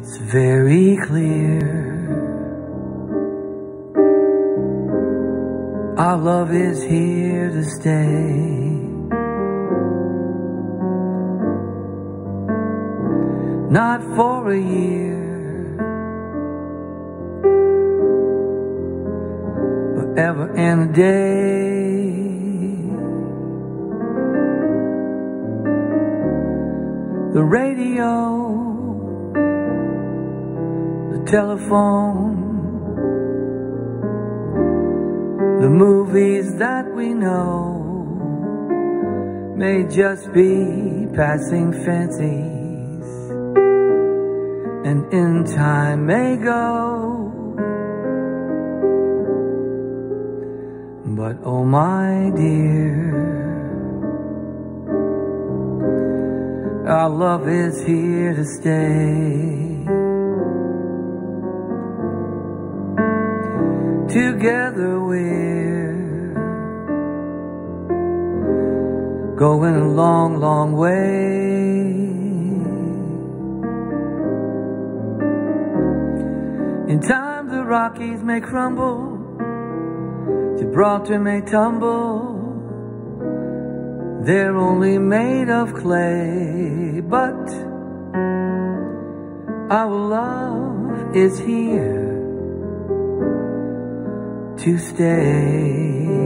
It's very clear our love is here to stay. Not for a year, but ever and a day. The radio, the telephone, the movies that we know may just be passing fancies, and in time may go. But oh my dear, our love is here to stay. Together we're going a long, long way. In time the Rockies may crumble, Gibraltar may tumble, they're only made of clay, but our love is here to stay.